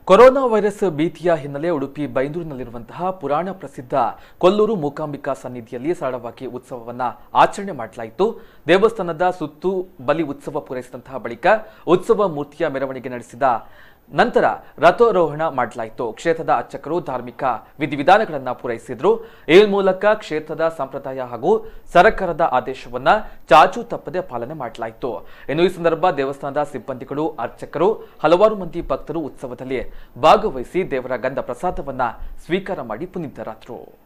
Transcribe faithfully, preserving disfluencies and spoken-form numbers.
Corona virus ಭೀತಿಯ ಹಿನ್ನೆಲೆ ಉಡುಪಿ ಬೈಂದೂರಿನಲ್ಲಿರುವಂತಹ ಪುರಾಣ ಪ್ರಸಿದ್ಧ ಕೊಲ್ಲೂರು ಮೂಕಾಂಬಿಕಾ ಸನ್ನಿಧಿಯಲ್ಲಿ ಸರಳವಾಗಿ ಉತ್ಸವವನ್ನ ಆಚರಣೆ ಮಾಡಲಾಯಿತು. ದೇವಸ್ಥಾನದ ಸುತ್ತು ಬಲಿ ಉತ್ಸವ ಪೂರೈಸಿದಂತಹ ಬಳಿಕ ಉತ್ಸವ ಮೂರ್ತಿಯ ಮೆರವಣಿಗೆ ನಡೆಸಿದ ನಂತರ ರಥಾರೋಹಣ ಮಾಡಲಾಯಿತು. ಕ್ಷೇತ್ರದ ಅರ್ಚಕರು ಧಾರ್ಮಿಕ ವಿಧಿವಿಧಾನಗಳನ್ನು ಪೂರೈಸಿದ್ರು. ಈ ಮೂಲಕ ಕ್ಷೇತ್ರದ ಸಂಪ್ರದಾಯ ಹಾಗೂ ಸರ್ಕಾರದ ಆದೇಶವನ್ನ ಚಾಚು ತಪ್ಪದೆ ಪಾಲನೆ ಮಾಡಲಾಯಿತು. ಇನ್ನು ಈ ಸಂದರ್ಭ ದೇವಸ್ಥಾನದ ಸಿಬ್ಬಂದಿಗಳು, ಅರ್ಚಕರು, ಹಲವಾರು ಮಂದಿ ಭಕ್ತರು ಉತ್ಸವದಲ್ಲಿ ಭಾಗವಹಿಸಿ ದೇವರ ಗಂಧ ಪ್ರಸಾದವನ್ನ ಸ್ವೀಕಾರ ಮಾಡಿ ಪುನೀತರಾದರು.